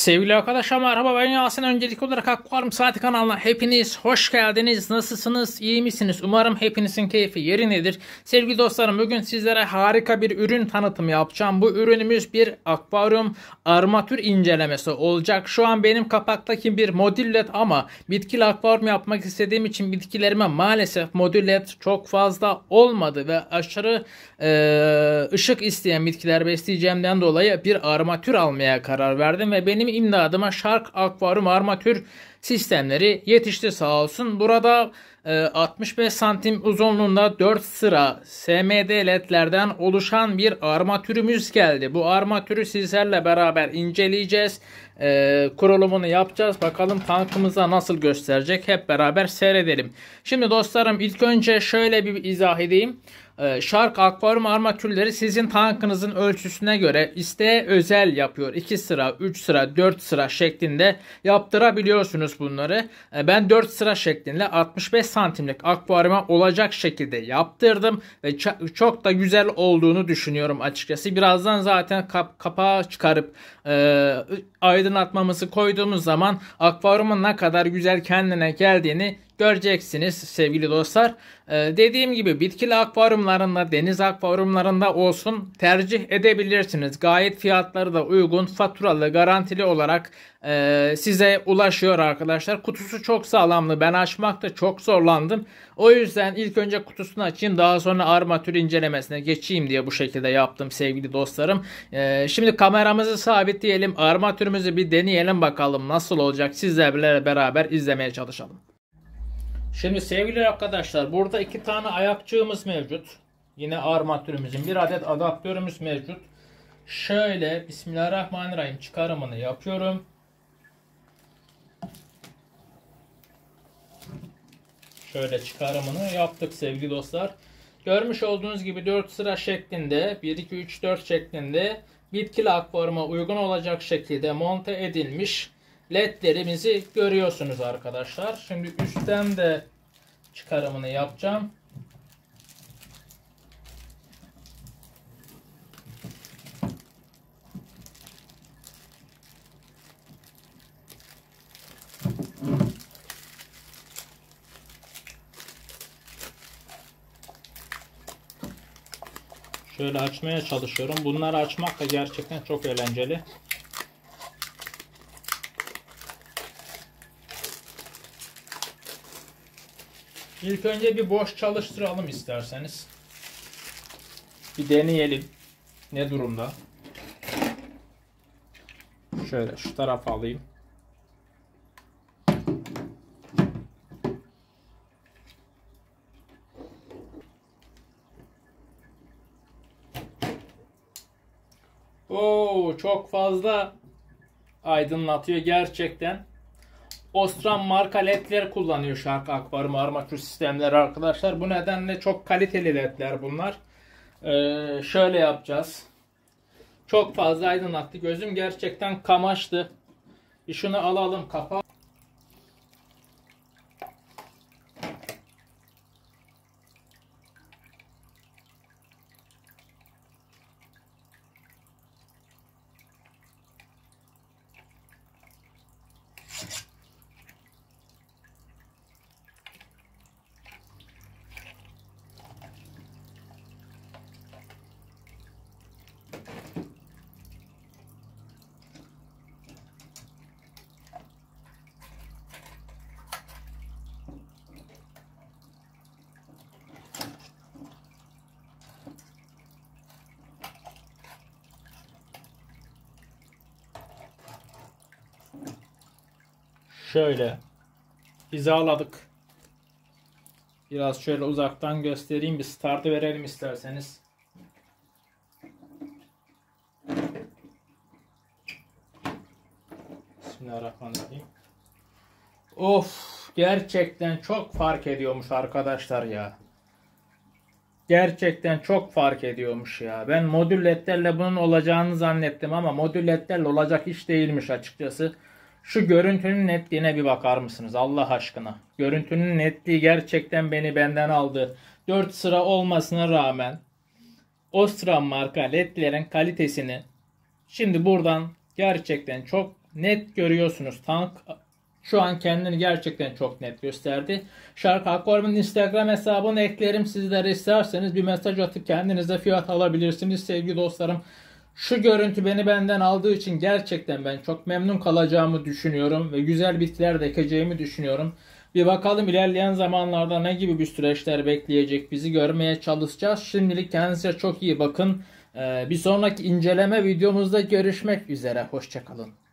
Sevgili arkadaşlar merhaba, ben Yasin. Öncelikli olarak Akvaryum Saati kanalına hepiniz hoş geldiniz. Nasılsınız? İyi misiniz? Umarım hepinizin keyfi yerindedir. Sevgili dostlarım, bugün sizlere harika bir ürün tanıtımı yapacağım. Bu ürünümüz bir akvaryum armatür incelemesi olacak. Şu an benim kapaktaki bir modül led ama bitkili akvaryum yapmak istediğim için bitkilerime maalesef modül led çok fazla olmadı ve aşırı ışık isteyen bitkiler besleyeceğimden dolayı bir armatür almaya karar verdim ve benim imdadıma Shark Akvaryum armatür sistemleri yetişti sağ olsun. Burada 65 santim uzunluğunda 4 sıra SMD ledlerden oluşan bir armatürümüz geldi. Bu armatürü sizlerle beraber inceleyeceğiz. Kurulumunu yapacağız. Bakalım tankımıza nasıl gösterecek. Hep beraber seyredelim. Şimdi dostlarım, ilk önce şöyle bir izah edeyim. Shark Akvaryum armatürleri sizin tankınızın ölçüsüne göre isteğe özel yapıyor. 2 sıra, 3 sıra, 4 sıra şeklinde yaptırabiliyorsunuz bunları. Ben 4 sıra şeklinde 65 santimlik akvaryuma olacak şekilde yaptırdım ve çok da güzel olduğunu düşünüyorum açıkçası. Birazdan zaten kapağı çıkarıp aydınlatmamızı koyduğumuz zaman akvaryumun ne kadar güzel kendine geldiğini göreceksiniz sevgili dostlar. Dediğim gibi bitkili akvaryumlarında, deniz akvaryumlarında olsun tercih edebilirsiniz. Gayet fiyatları da uygun, faturalı, garantili olarak size ulaşıyor arkadaşlar. Kutusu çok sağlamlı. Ben açmakta çok zorlandım. O yüzden ilk önce kutusunu açayım, daha sonra armatür incelemesine geçeyim diye bu şekilde yaptım sevgili dostlarım. Şimdi kameramızı sabitleyelim. Armatürümüzü bir deneyelim bakalım nasıl olacak. Sizlerle beraber izlemeye çalışalım. Şimdi sevgili arkadaşlar, burada 2 tane ayakçığımız mevcut. Yine armatürümüzün bir adet adaptörümüz mevcut. Şöyle Bismillahirrahmanirrahim çıkarımını yapıyorum. Şöyle çıkarımını yaptık sevgili dostlar. Görmüş olduğunuz gibi 4 sıra şeklinde 1 2 3 4 şeklinde bitkili akvaryuma uygun olacak şekilde monte edilmiş ledlerimizi görüyorsunuz arkadaşlar. Şimdi üstten de çıkarımını yapacağım. Şöyle açmaya çalışıyorum. Bunları açmak da gerçekten çok eğlenceli. İlk önce bir boş çalıştıralım isterseniz. Bir deneyelim. Ne durumda? Şöyle şu tarafa alayım. Oo, çok fazla aydınlatıyor gerçekten. Osram marka ledler kullanıyor Shark Akvaryum armatür sistemleri arkadaşlar. Bu nedenle çok kaliteli ledler bunlar. Şöyle yapacağız. Çok fazla aydınlattı. Gözüm gerçekten kamaştı. Bir şunu alalım kapağı. Şöyle hizaladık. Biraz şöyle uzaktan göstereyim. Bir startı verelim isterseniz. Bismillahirrahmanirrahim. Of, gerçekten çok fark ediyormuş arkadaşlar ya. Gerçekten çok fark ediyormuş ya. Ben modül ledlerle bunun olacağını zannettim ama modül ledlerle olacak iş değilmiş açıkçası. Şu görüntünün netliğine bir bakar mısınız Allah aşkına? Görüntünün netliği gerçekten benden aldı. 4 sıra olmasına rağmen Osram marka ledlerin kalitesini şimdi buradan gerçekten çok net görüyorsunuz. Tank şu an kendini gerçekten çok net gösterdi. Shark Aquarium'un Instagram hesabını eklerim. Sizlere isterseniz bir mesaj atıp kendinize fiyat alabilirsiniz sevgili dostlarım. Şu görüntü beni benden aldığı için gerçekten ben çok memnun kalacağımı düşünüyorum ve güzel bitkiler de ekeceğimi düşünüyorum. Bir bakalım ilerleyen zamanlarda ne gibi bir süreçler bekleyecek, bizi görmeye çalışacağız. Şimdilik kendinize çok iyi bakın. Bir sonraki inceleme videomuzda görüşmek üzere. Hoşça kalın.